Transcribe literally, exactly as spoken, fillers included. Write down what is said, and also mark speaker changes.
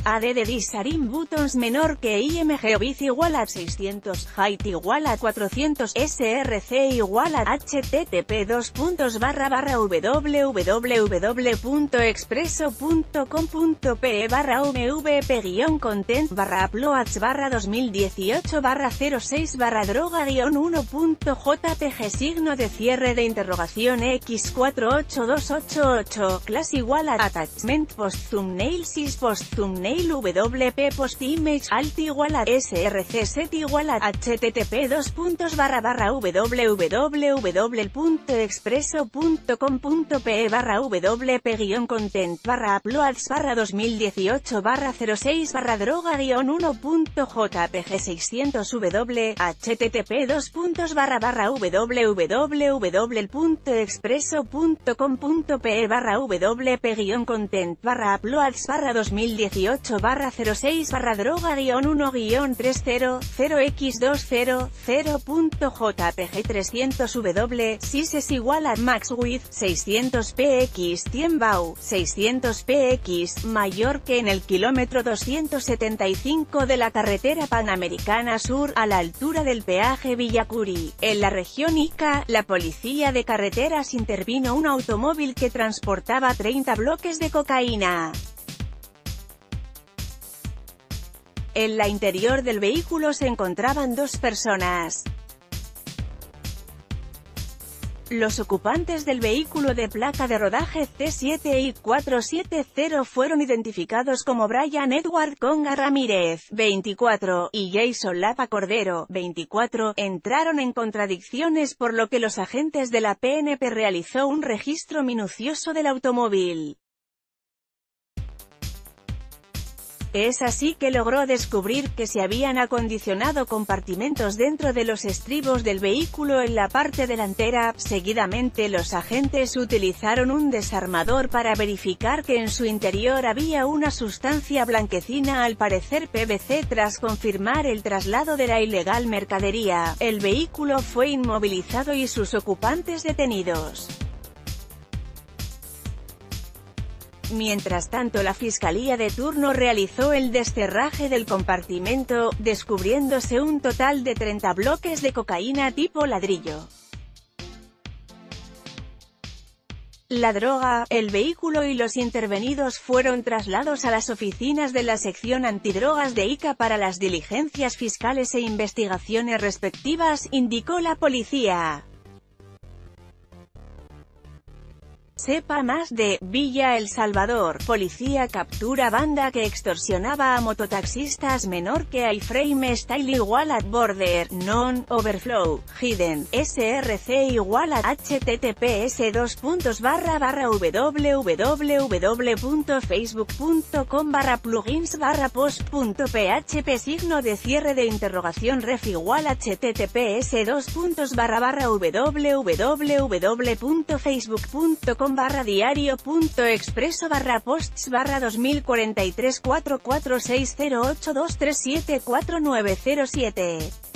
Speaker 1: A D de Disarim Buttons menor que I M G Obiz igual a seiscientos, Height igual a cuatrocientos, S R C igual a H T T P dos puntos barra barra www punto expreso punto com punto pe barra M V P guión content barra uploads barra dos mil dieciocho barra cero seis barra droga guión uno punto J P G signo de cierre de interrogación X cuatro ocho dos ocho ocho, class igual a attachment post thumbnail sys post thumbnail W P post image alt igual a src set igual a http dos puntos barra barra www punto expreso punto com punto pe barra wp guión content barra uploads barra dos mil dieciocho barra cero seis barra droga guión uno punto jpg seiscientos w http dos puntos barra barra www punto expreso punto com punto pe barra wp guión content barra uploads barra dos mil dieciocho barra cero seis barra droga guión uno guión trescientos x doscientos punto jpg trescientos w sys es igual a max width seiscientos px cien bau seiscientos px mayor que en el kilómetro doscientos setenta y cinco de la carretera panamericana sur, a la altura del peaje Villacuri. En la región Ica, la policía de carreteras intervino un automóvil que transportaba treinta bloques de cocaína. En la interior del vehículo se encontraban dos personas. Los ocupantes del vehículo de placa de rodaje C siete I cuatro siete cero fueron identificados como Brian Edward Conga Ramírez, veinticuatro, y Jason Lapa Cordero, veinticuatro, entraron en contradicciones por lo que los agentes de la P N P realizó un registro minucioso del automóvil. Es así que logró descubrir que se habían acondicionado compartimentos dentro de los estribos del vehículo en la parte delantera. Seguidamente los agentes utilizaron un desarmador para verificar que en su interior había una sustancia blanquecina, al parecer P V C. Tras confirmar el traslado de la ilegal mercadería, el vehículo fue inmovilizado y sus ocupantes detenidos. Mientras tanto, la fiscalía de turno realizó el desterraje del compartimento, descubriéndose un total de treinta bloques de cocaína tipo ladrillo. La droga, el vehículo y los intervenidos fueron trasladados a las oficinas de la sección antidrogas de Ica para las diligencias fiscales e investigaciones respectivas, indicó la policía. Sepa más de Villa El Salvador. Policía captura banda que extorsionaba a mototaxistas menor que iframe style igual a border, non, overflow, hidden, src igual a https dos puntos barra barra www punto facebook punto com barra plugins barra post punto php signo de cierre de interrogación ref igual a https dos puntos barra barra www punto facebook punto com barra diario punto expreso barra posts barra dos mil cuarenta y tres cuatro cuatro seis cero ocho dos tres siete cuatro nueve cero siete.